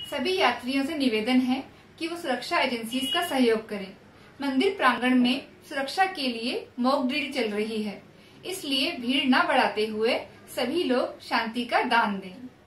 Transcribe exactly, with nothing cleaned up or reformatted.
सभी यात्रियों से निवेदन है कि वो सुरक्षा एजेंसीज का सहयोग करें। मंदिर प्रांगण में सुरक्षा के लिए मॉक ड्रिल चल रही है, इसलिए भीड़ न बढ़ाते हुए सभी लोग शांति का दान दें।